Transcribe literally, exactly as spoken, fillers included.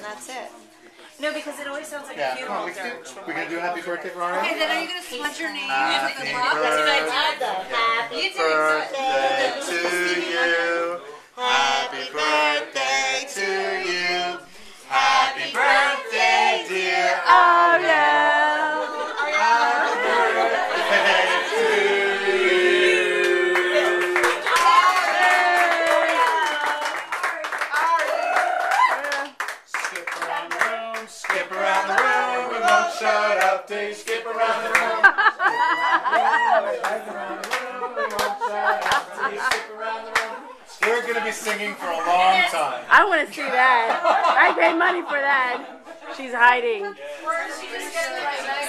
that's it. No, because it always sounds like yeah. a funeral We dirge. We're going to do happy birthday for Ariel? Okay, then are you going to smudge your name Happy with the block? birthday. Happy birthday to you. Happy birthday to you. Happy birthday, dear Ariel. Happy birthday to you. Skip around the room, skip around the room. We won't shut up till you skip around the room. We're going to be singing for a long time. I want to see that. I paid money for that. She's hiding. Or is she just going to like